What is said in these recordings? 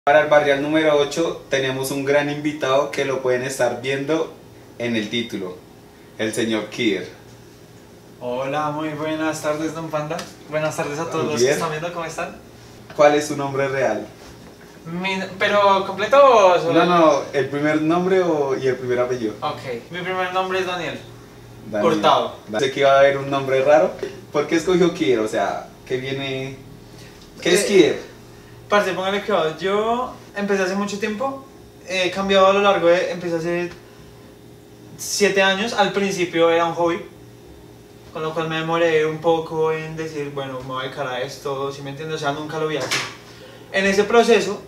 Para el barrial número 8 tenemos un gran invitado que lo pueden estar viendo en el título, el señor Kier. Hola, muy buenas tardes, don Panda. Buenas tardes a todos Muy los bien. que están viendo, ¿cómo están? ¿Cuál es su nombre real? ¿Pero completo o solo? No, el primer nombre y el primer apellido. Ok, mi primer nombre es Daniel. Daniel. Hurtado. Sé que iba a haber un nombre raro. ¿Por qué escogió Kier? O sea, ¿qué viene? ¿Qué es Kier? Parce, póngale cuidado. Yo empecé hace mucho tiempo. He cambiado a lo largo de... Empecé hace 7 años. Al principio era un hobby, con lo cual me demoré un poco en decir, bueno, me voy a dedicar a esto, ¿sí me entiendes? O sea, nunca lo vi así. En ese proceso,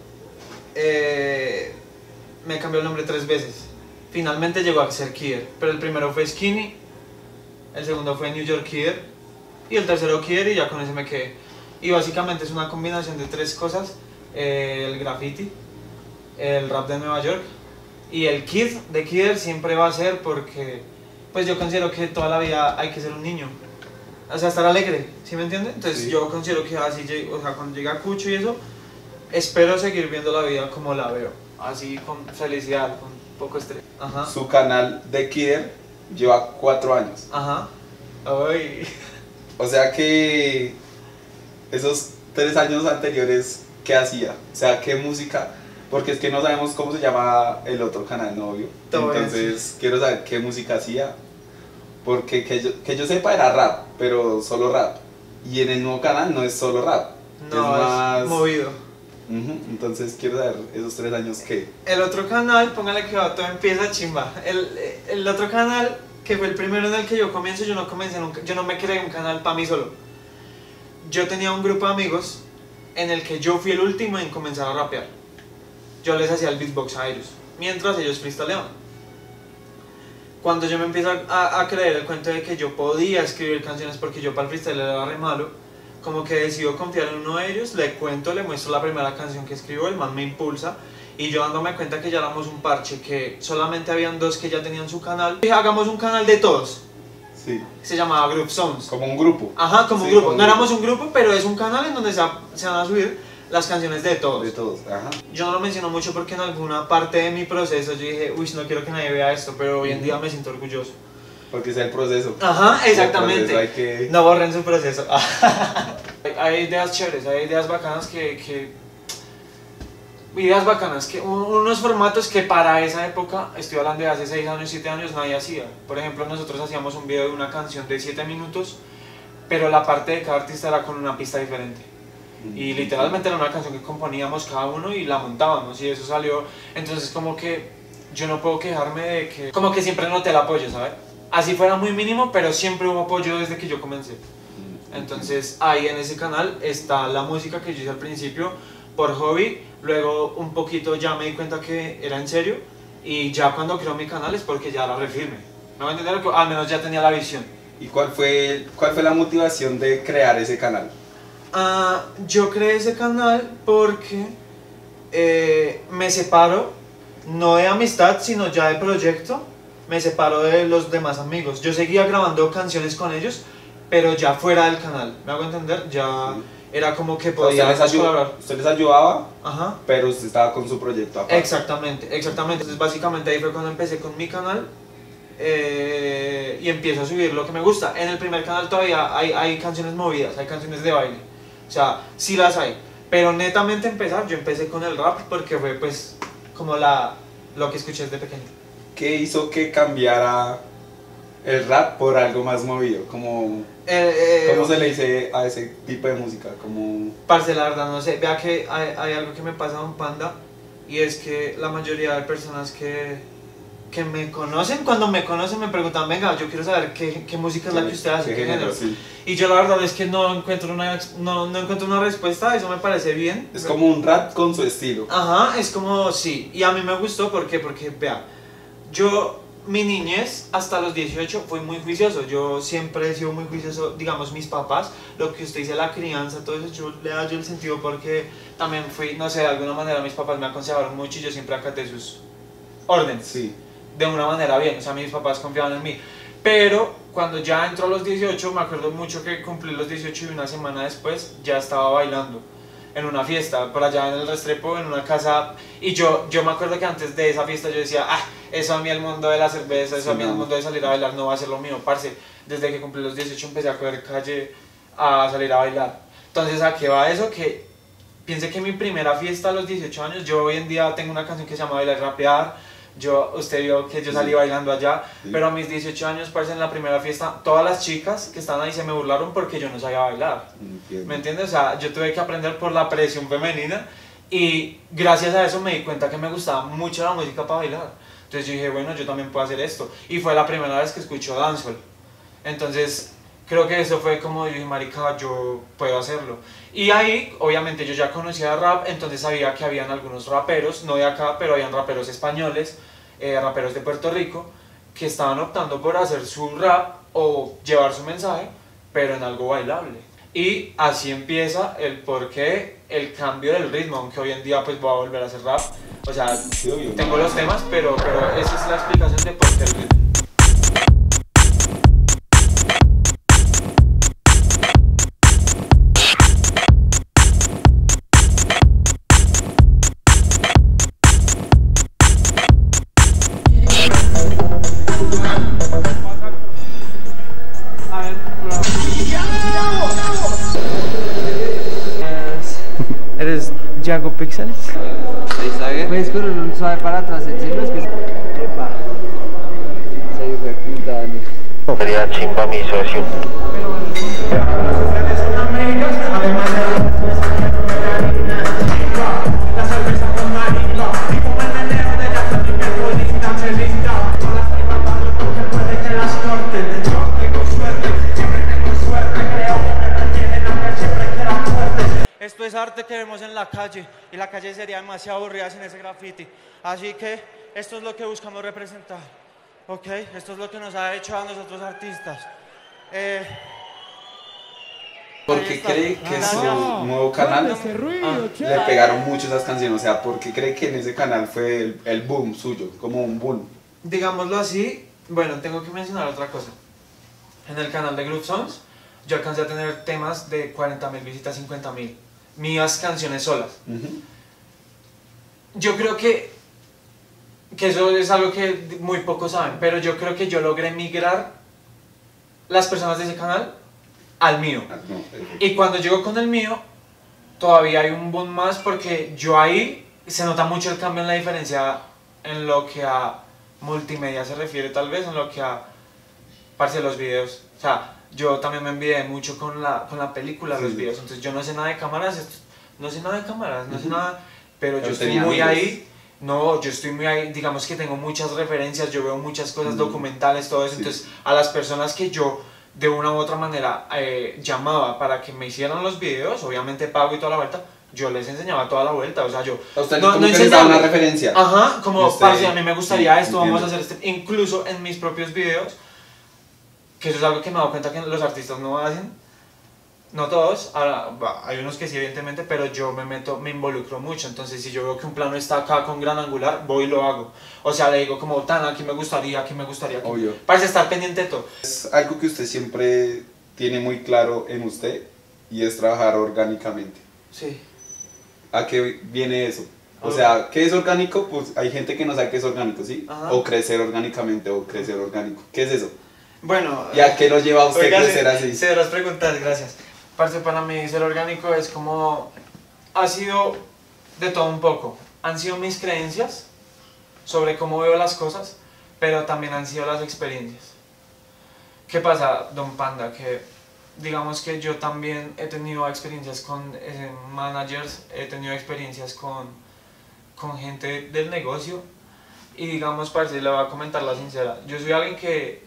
me cambió el nombre 3 veces. Finalmente llegó a ser Kier, pero el primero fue Skinny, el segundo fue New York Kier y el tercero Kier, y ya con ese me quedé. Y básicamente es una combinación de 3 cosas: el graffiti, el rap de Nueva York y el kid de Kier siempre va a ser porque pues yo considero que toda la vida hay que ser un niño. O sea, estar alegre, ¿sí me entiende? Entonces Sí. yo considero que así, o sea, cuando llega Cucho y eso, espero seguir viendo la vida como la veo, así con felicidad, con poco estrés. Ajá. Su canal de Kier lleva 4 años. Ajá. Ay. O sea que esos 3 años anteriores, ¿qué hacía? O sea, ¿qué música? Porque es que no sabemos cómo se llama el otro canal, ¿no? Obvio. Todo bien, Entonces quiero saber qué música hacía. Porque que yo sepa era rap, pero solo rap. Y en el nuevo canal no es solo rap. No, es más es movido. Ujú. Entonces quiero saber esos 3 años qué. El otro canal, póngale que todo empieza chimba. El otro canal, que fue el primero en el que yo comencé, yo no comencé nunca, yo no me creé un canal para mí solo. Yo tenía un grupo de amigos en el que yo fui el último en comenzar a rapear. Yo les hacía el beatbox a ellos, mientras ellos freestyleaban. Cuando yo me empiezo a creer el cuento de que yo podía escribir canciones, porque yo para el freestyle era re malo, como que decido confiar en uno de ellos, le cuento, le muestro la primera canción que escribo, el man me impulsa, y yo dándome cuenta que ya éramos un parche, que solamente habían 2 que ya tenían su canal, dije, hagamos un canal de todos. Sí. Se llamaba Group Songs. Como un grupo. Ajá, como Sí, un grupo. como No éramos un grupo, pero es un canal en donde se van a subir las canciones de todos. De todos, ajá. Yo no lo menciono mucho porque en alguna parte de mi proceso yo dije, uy, no quiero que nadie vea esto, pero hoy en día me siento orgulloso. Porque es el proceso. Ajá, exactamente. El proceso hay que... No borren su proceso. Hay ideas chéveres, hay ideas bacanas ideas bacanas, unos formatos que para esa época, estoy hablando de hace 6 años, 7 años, nadie hacía. Por ejemplo, nosotros hacíamos un video de una canción de 7 minutos, pero la parte de cada artista era con una pista diferente. Y literalmente era una canción que componíamos cada uno y la montábamos, y eso salió. Entonces como que yo no puedo quejarme de que... Como que siempre noté el apoyo, ¿sabes? Así fuera muy mínimo, pero siempre hubo apoyo desde que yo comencé. Entonces ahí en ese canal está la música que yo hice al principio por hobby, luego un poquito ya me di cuenta que era en serio, y ya cuando creo mi canal es porque ya era re firme. ¿Me voy a entender? Al menos ya tenía la visión. ¿Y cuál fue la motivación de crear ese canal? Yo creé ese canal porque me separo, no de amistad, sino ya de proyecto, me separo de los demás amigos. Yo seguía grabando canciones con ellos, pero ya fuera del canal, ¿me hago entender? Ya Sí. era como que O sea, podía colaborar. usted les ayudaba, Ajá. pero usted estaba con su proyecto aparte. Exactamente, exactamente. Entonces básicamente ahí fue cuando empecé con mi canal, y empiezo a subir lo que me gusta. En el primer canal todavía hay canciones movidas, hay canciones de baile. O sea, sí las hay. Pero netamente yo empecé con el rap porque fue pues como lo que escuché desde pequeño. ¿Qué hizo que cambiara el rap por algo más movido? ¿Cómo se le dice a ese tipo de música? Como... Parce, la verdad no sé. Vea que hay algo que me pasa a un Panda, y es que la mayoría de personas que me conocen, cuando me conocen me preguntan, venga, yo quiero saber qué música es la que usted hace, qué género. Sí. Y yo la verdad es que no encuentro una respuesta, eso me parece bien. Es como un rap con su estilo. Ajá, es como, sí, y a mí me gustó, ¿por qué? Porque, vea, mi niñez hasta los 18 fui muy juicioso, yo siempre he sido muy juicioso, digamos, mis papás, lo que usted dice, la crianza, todo eso, yo le da yo el sentido porque también fui, no sé, de alguna manera mis papás me aconsejaron mucho y yo siempre acaté sus órdenes. Sí. De una manera bien, o sea, mis papás confiaban en mí. Pero cuando ya entró a los 18, me acuerdo mucho que cumplí los 18 y una semana después ya estaba bailando. en una fiesta, por allá en el Restrepo, en una casa, y yo me acuerdo que antes de esa fiesta yo decía, eso a mí el mundo de la cerveza, eso a mí el mundo de salir a bailar no va a ser lo mío, parce. Desde que cumplí los 18 empecé a coger calle, a salir a bailar. Entonces, ¿a qué va eso? Que piense que mi primera fiesta a los 18 años, yo hoy en día tengo una canción que se llama Bailar y Rapear. Usted vio que yo salí bailando allá, pero a mis 18 años, parce, en la primera fiesta, todas las chicas que estaban ahí se me burlaron porque yo no sabía bailar. ¿Me entiendes? O sea, yo tuve que aprender por la presión femenina y gracias a eso me di cuenta que me gustaba mucho la música para bailar. Entonces yo dije, bueno, yo también puedo hacer esto. Y fue la primera vez que escucho dancehall. Entonces, creo que eso fue como, yo dije, marica, yo puedo hacerlo. Y ahí, obviamente, yo ya conocía rap, entonces sabía que habían algunos raperos, no de acá, pero habían raperos españoles, raperos de Puerto Rico, que estaban optando por hacer su rap o llevar su mensaje, pero en algo bailable. Y así empieza el porqué, el cambio del ritmo, aunque hoy en día pues voy a volver a hacer rap. O sea, tengo los temas, pero esa es la explicación de por qué el ritmo. ¿Eres Yago Pixels? Pues con un suave para atrás encima es que... Epa. Se hijo de puta, Dani. Sería chimba mi socio. Esto es arte que vemos en la calle y la calle sería demasiado aburrida sin ese graffiti. Así que esto es lo que buscamos representar. Ok, esto es lo que nos ha hecho a nosotros artistas. ¿Por qué cree que su nuevo canal le pegaron mucho esas canciones? O sea, ¿por qué cree que en ese canal fue el boom suyo? Como un boom. Digámoslo así, bueno, tengo que mencionar otra cosa. En el canal de Groove Songs, yo alcancé a tener temas de 40.000 visitas, 50.000. Mías canciones solas. Yo creo que eso es algo que muy pocos saben, pero yo creo que yo logré migrar las personas de ese canal al mío. Y cuando llego con el mío, todavía hay un boom más porque yo ahí se nota mucho el cambio en la diferencia en lo que a multimedia se refiere, tal vez, en lo que a parce los videos. O sea, yo también me envidié mucho con la película, los videos, entonces yo no sé nada de cámaras, no sé nada, pero yo estoy muy ahí, yo estoy muy ahí, digamos que tengo muchas referencias, yo veo muchas cosas documentales, todo eso, entonces a las personas que yo de una u otra manera llamaba para que me hicieran los videos, obviamente pago y toda la vuelta, yo les enseñaba toda la vuelta, o sea, yo a usted no les daba una referencia. Ajá, como usted, parce, a mí me gustaría esto, entiendo. vamos a hacer incluso en mis propios videos, que eso es algo que me he dado cuenta que los artistas no hacen, no todos, hay unos que sí evidentemente, pero yo me involucro mucho, entonces si yo veo que un plano está acá con gran angular, voy y lo hago, o sea, le digo como, tan, aquí me gustaría, aquí, obvio. Parece estar pendiente de todo. Es algo que usted siempre tiene muy claro en usted y es trabajar orgánicamente. Sí. ¿A qué viene eso? O sea, ¿qué es orgánico? Pues hay gente que no sabe qué es orgánico, ¿sí? Ajá. O crecer orgánicamente o crecer orgánico. ¿Qué es eso? Bueno, ¿Y a qué lo lleva a usted oiga, crecer así? Se las preguntas, gracias. Parce, para mí ser orgánico es como, ha sido de todo un poco. Han sido mis creencias sobre cómo veo las cosas, pero también han sido las experiencias. ¿Qué pasa, Don Panda? Que digamos que yo también he tenido experiencias con managers, he tenido experiencias con gente del negocio y digamos, parce, le voy a comentar la sincera. Yo soy alguien que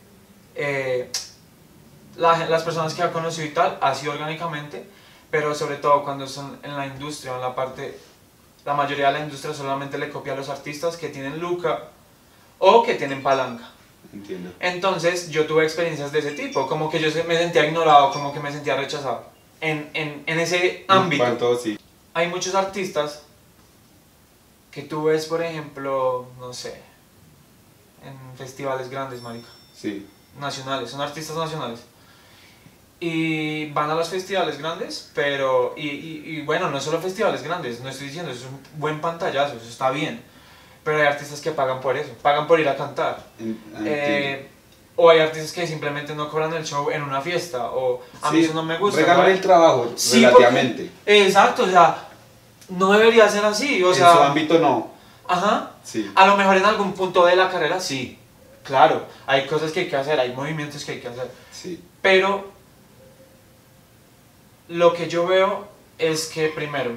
las personas que ha conocido y tal, ha sido orgánicamente, pero sobre todo cuando son en la industria, en la parte, la mayoría de la industria solamente le copia a los artistas que tienen luca o que tienen palanca. Entiendo. Entonces yo tuve experiencias de ese tipo, como que yo me sentía ignorado, como que me sentía rechazado en ese ámbito. ¿Cuánto? Sí. Hay muchos artistas que tú ves, por ejemplo, no sé, en festivales grandes, marica, Sí. nacionales, son artistas nacionales. y van a los festivales grandes, pero, y bueno, no solo festivales grandes, no estoy diciendo, eso es un buen pantallazo, eso está bien, pero hay artistas que pagan por eso, pagan por ir a cantar. O hay artistas que simplemente no cobran el show en una fiesta, o a mí eso no me gusta. Regalan el trabajo, sí, relativamente. Exacto, o sea, no debería ser así, o sea... En su ámbito no. Ajá, Sí. a lo mejor en algún punto de la carrera sí, claro, hay cosas que hay que hacer, hay movimientos que hay que hacer, Sí. pero lo que yo veo es que primero,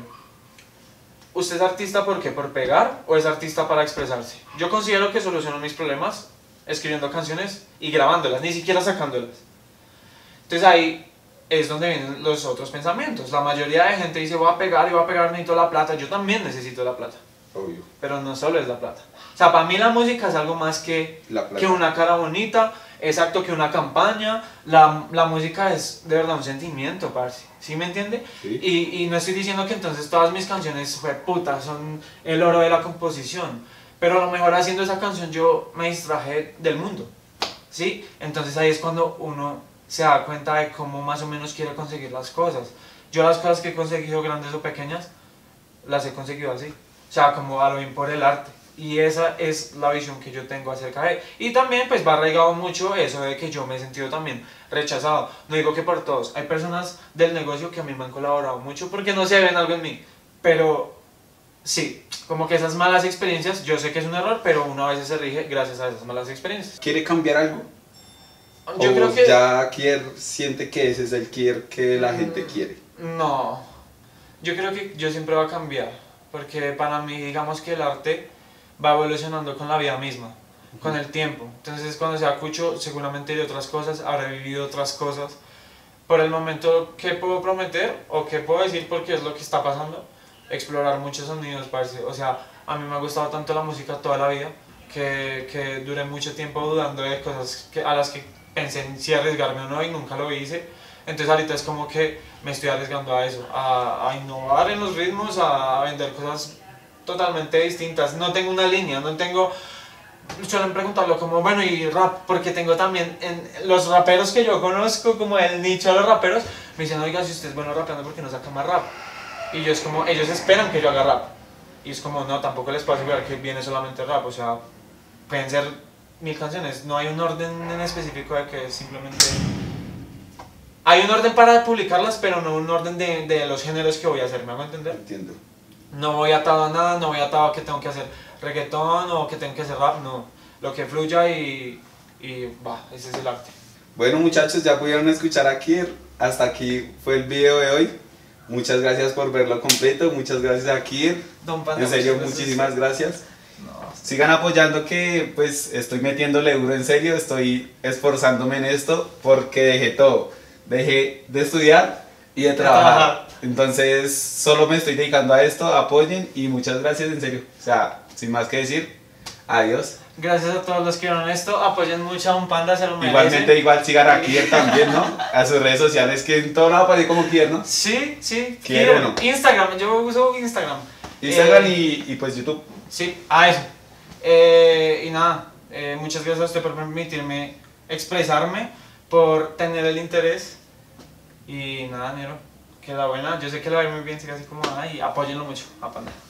¿usted es artista por qué? ¿Por pegar o es artista para expresarse? Yo considero que soluciono mis problemas escribiendo canciones y grabándolas, ni siquiera sacándolas. Entonces ahí es donde vienen los otros pensamientos. La mayoría de gente dice voy a pegar, necesito la plata. Yo también necesito la plata. Obvio. Pero no solo es la plata. O sea, para mí la música es algo más que una cara bonita, exacto, que una campaña. La música es de verdad un sentimiento, parce. ¿Sí me entiende? Sí. Y no estoy diciendo que entonces todas mis canciones, puta, son el oro de la composición. Pero a lo mejor haciendo esa canción yo me distraje del mundo. ¿Sí? Entonces ahí es cuando uno se da cuenta de cómo más o menos quiere conseguir las cosas. Yo las cosas que he conseguido, grandes o pequeñas, las he conseguido así. O sea, como a lo bien por el arte. Y esa es la visión que yo tengo acerca de él. Y también pues va arraigado mucho eso de que yo me he sentido también rechazado. No digo que por todos. Hay personas del negocio que a mí me han colaborado mucho porque no se ven algo en mí. Pero sí, como que esas malas experiencias, yo sé que es un error, pero uno a veces se rige gracias a esas malas experiencias. ¿Quiere cambiar algo? Yo ¿O creo que... ya siente que ese es el Kier que la gente quiere? No, yo creo que yo siempre va a cambiar, porque para mí digamos que el arte va evolucionando con la vida misma, con el tiempo. Entonces cuando sea cucho seguramente de otras cosas, habré vivido otras cosas. Por el momento, ¿qué puedo prometer o qué puedo decir porque es lo que está pasando? Explorar muchos sonidos, parce. O sea, a mí me ha gustado tanto la música toda la vida que duré mucho tiempo dudando de cosas a las que pensé en si arriesgarme o no y nunca lo hice. Entonces ahorita es como que me estoy arriesgando a eso, a innovar en los ritmos, a vender cosas totalmente distintas. No tengo una línea, no tengo... Suelen preguntarlo como, bueno, y rap, porque tengo también los raperos que yo conozco, como el nicho de los raperos, me dicen, oiga, si usted es bueno rapeando, ¿por qué no saca más rap? Y yo es como, ellos esperan que yo haga rap. Y es como, no, tampoco les puedo asegurar que viene solamente rap, o sea, pueden ser 1000 canciones, no hay un orden en específico de que simplemente... Hay un orden para publicarlas, pero no un orden de los géneros que voy a hacer, ¿me hago entender? Entiendo. No voy atado a nada, no voy atado a que tengo que hacer reggaetón o que tengo que hacer rap, no. Lo que fluya y va, ese es el arte. Bueno muchachos, ya pudieron escuchar a Kier. Hasta aquí fue el video de hoy. Muchas gracias por verlo completo, muchas gracias a Kier. Don Panda, en serio, muchas muchísimas gracias. No. Sigan apoyando que pues estoy metiéndole duro, en serio, estoy esforzándome en esto porque dejé todo. Dejé de estudiar y de trabajar. Entonces solo me estoy dedicando a esto, apoyen y muchas gracias, en serio. O sea, sin más que decir, adiós. Gracias a todos los que vieron esto, apoyen mucho a Don Panda, se lo merecen. Igualmente igual sigan a Kier también, ¿no? A sus redes sociales que en todo lado aparece como Kier, ¿no? Sí, sí, Kier uno. Instagram, yo uso Instagram. Instagram y pues YouTube. Sí, eso. Y nada, muchas gracias a usted por permitirme expresarme, por tener el interés. Y nada, Nero, que la buena, yo sé que le va a ir muy bien, siga así como nada y apóyenlo mucho a Panda.